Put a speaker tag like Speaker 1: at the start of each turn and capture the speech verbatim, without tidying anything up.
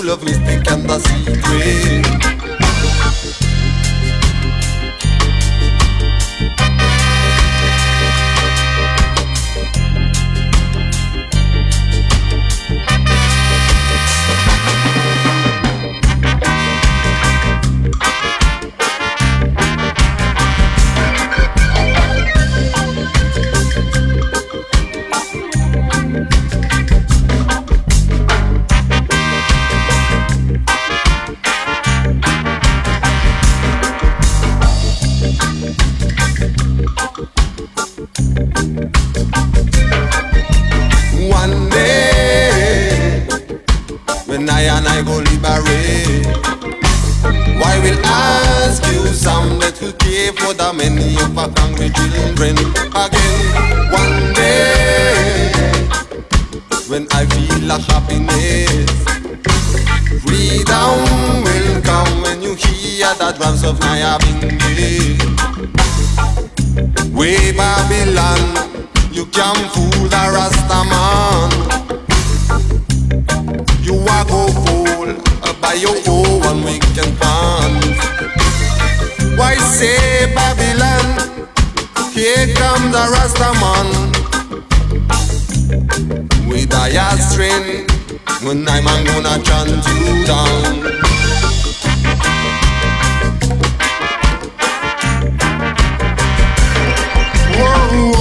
Speaker 1: full of mystic and the secret. One day, when I and I go liberate, why will ask you some that will care for the many of our hungry children again. One day, when I feel a happiness, freedom will come when you hear the drums of Nyabinghi. Way Babylon, you can't fool the Rasta man. You are go fool by your own wicked plans. Why say Babylon? Here comes the Rasta man with a yard string. When I'm gonna chant you down. Whoa, whoa.